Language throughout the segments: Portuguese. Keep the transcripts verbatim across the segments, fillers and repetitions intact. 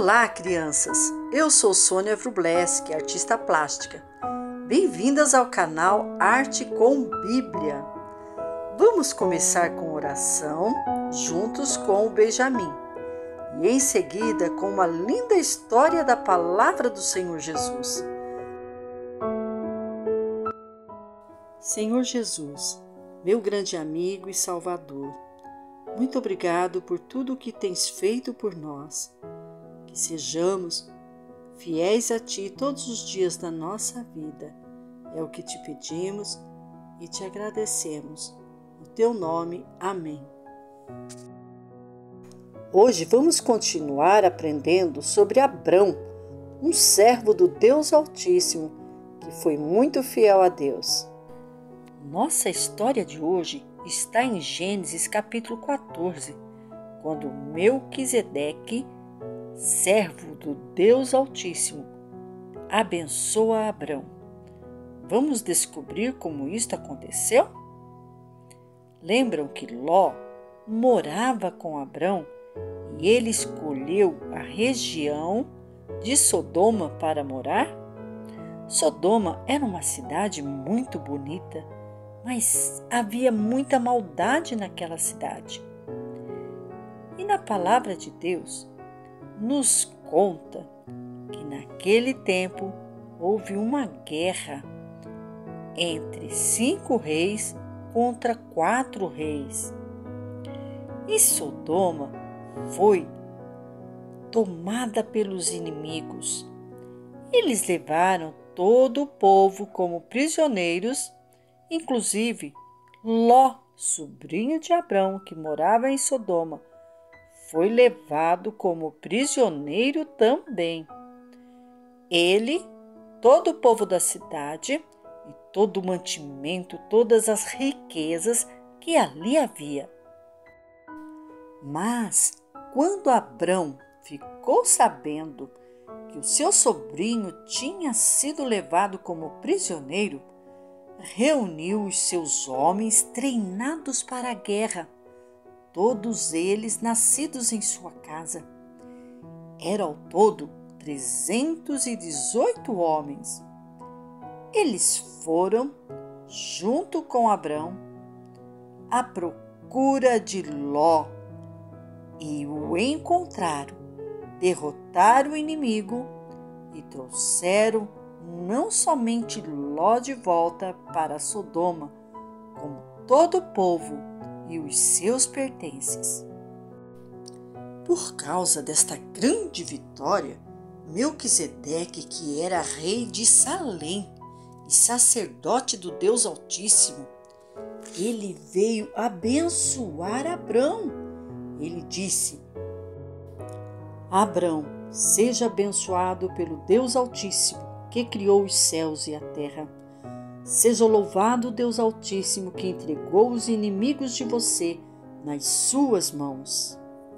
Olá, crianças! Eu sou Sônia Wróblewski, artista plástica. Bem-vindas ao canal Arte com Bíblia. Vamos começar com oração, juntos com o Benjamin, e em seguida com uma linda história da Palavra do Senhor Jesus. Senhor Jesus, meu grande amigo e Salvador, muito obrigado por tudo o que tens feito por nós. Que sejamos fiéis a Ti todos os dias da nossa vida. É o que te pedimos e te agradecemos. No Teu nome, amém. Hoje vamos continuar aprendendo sobre Abrão, um servo do Deus Altíssimo, que foi muito fiel a Deus. Nossa história de hoje está em Gênesis capítulo quatorze, quando Melquisedeque, servo do Deus Altíssimo, abençoa Abrão. Vamos descobrir como isto aconteceu? Lembram que Ló morava com Abrão e ele escolheu a região de Sodoma para morar? Sodoma era uma cidade muito bonita, mas havia muita maldade naquela cidade. E na palavra de Deus, nos conta que naquele tempo houve uma guerra entre cinco reis contra quatro reis. E Sodoma foi tomada pelos inimigos. Eles levaram todo o povo como prisioneiros, inclusive Ló, sobrinho de Abrão, que morava em Sodoma, foi levado como prisioneiro também. Ele, todo o povo da cidade e todo o mantimento, todas as riquezas que ali havia. Mas, quando Abrão ficou sabendo que o seu sobrinho tinha sido levado como prisioneiro, reuniu os seus homens treinados para a guerra, todos eles nascidos em sua casa. Era ao todo trezentos e dezoito homens. Eles foram, junto com Abrão, à procura de Ló e o encontraram, derrotaram o inimigo e trouxeram não somente Ló de volta para Sodoma, como todo o povo e os seus pertences. Por causa desta grande vitória, Melquisedeque, que era rei de Salém e sacerdote do Deus Altíssimo, ele veio abençoar Abrão. Ele disse: Abrão, seja abençoado pelo Deus Altíssimo, que criou os céus e a terra. Seja louvado o Deus Altíssimo, que entregou os inimigos de você nas suas mãos.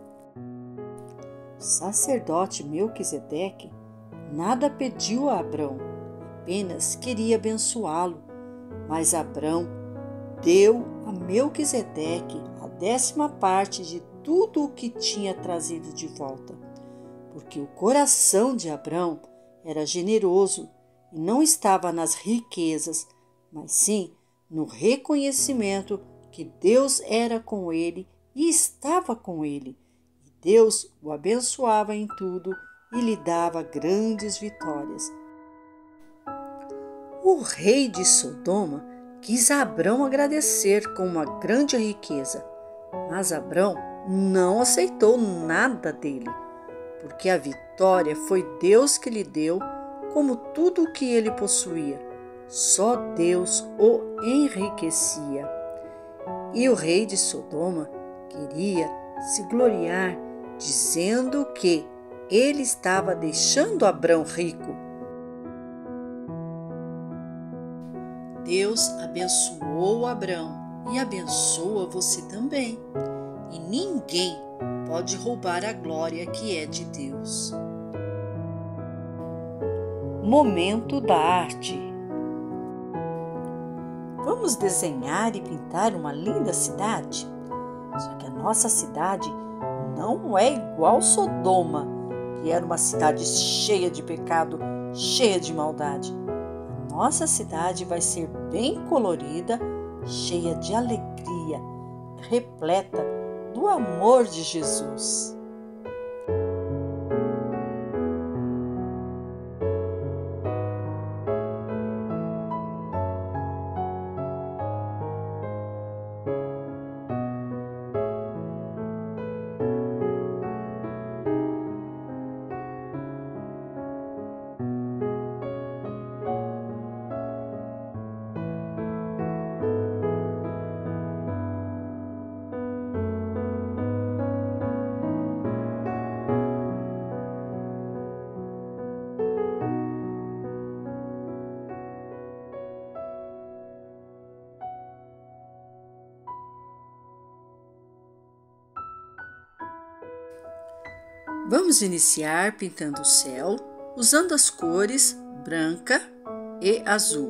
O sacerdote Melquisedeque nada pediu a Abrão, apenas queria abençoá-lo. Mas Abrão deu a Melquisedeque a décima parte de tudo o que tinha trazido de volta, porque o coração de Abrão era generoso e não estava nas riquezas, mas sim no reconhecimento que Deus era com ele e estava com ele. E Deus o abençoava em tudo e lhe dava grandes vitórias. O rei de Sodoma quis a Abrão agradecer com uma grande riqueza, mas Abrão não aceitou nada dele, porque a vitória foi Deus que lhe deu, como tudo o que ele possuía. Só Deus o enriquecia. E o rei de Sodoma queria se gloriar, dizendo que ele estava deixando Abrão rico. Deus abençoou Abrão e abençoa você também. E ninguém pode roubar a glória que é de Deus. Momento da arte. Vamos desenhar e pintar uma linda cidade? Só que a nossa cidade não é igual Sodoma, que e era uma cidade cheia de pecado, cheia de maldade. Nossa cidade vai ser bem colorida, cheia de alegria, repleta do amor de Jesus. Vamos iniciar pintando o céu usando as cores branca e azul.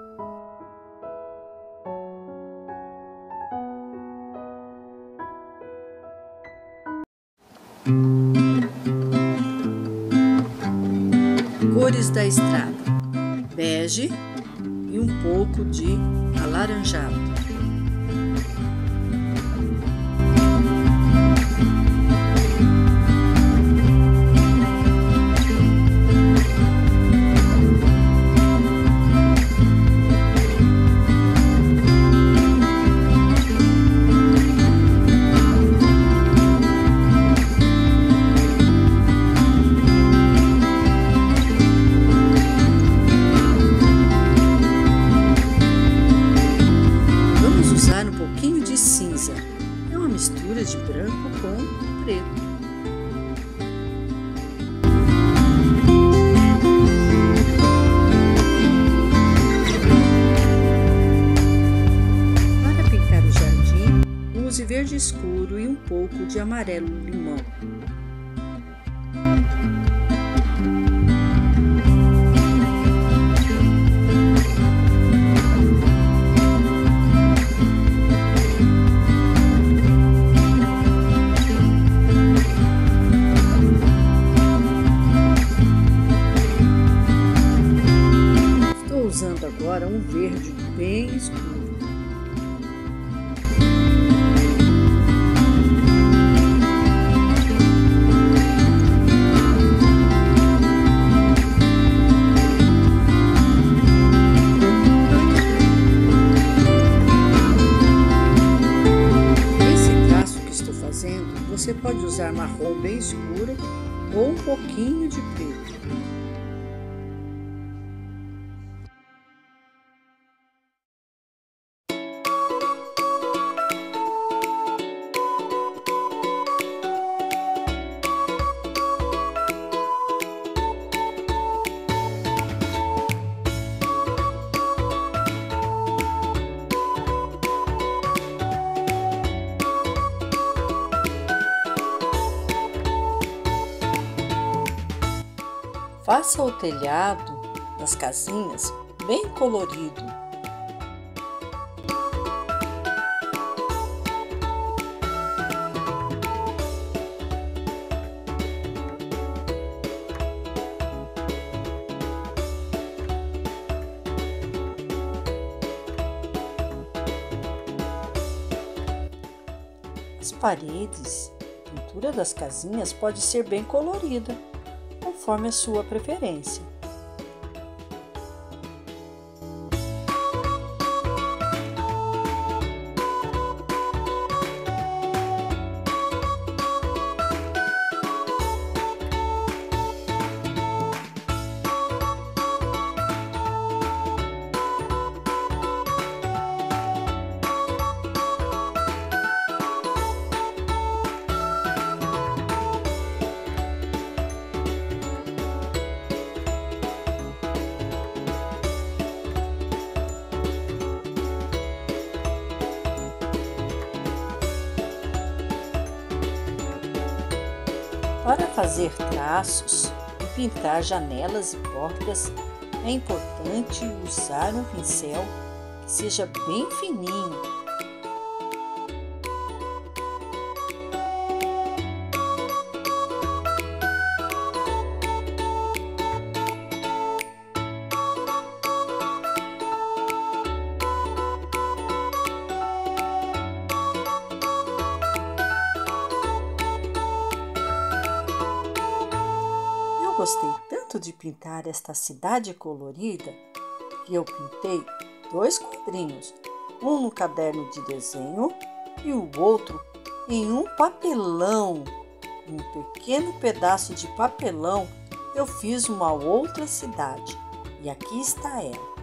Cores da estrada: bege e um pouco de alaranjado. Cinza é uma mistura de branco com preto. Para pintar o jardim, use verde escuro e um pouco de amarelo limão. Usando agora um verde bem escuro. Esse traço que estou fazendo, você pode usar marrom bem escuro ou um pouquinho de preto. Faça o telhado das casinhas bem colorido. As paredes, a pintura das casinhas pode ser bem colorida, conforme a sua preferência. Para fazer traços e pintar janelas e portas, é importante usar um pincel que seja bem fininho. gostei tanto de pintar esta cidade colorida que eu pintei dois quadrinhos, um no caderno de desenho e o outro em um papelão. Um pequeno pedaço de papelão eu fiz uma outra cidade e aqui está ela.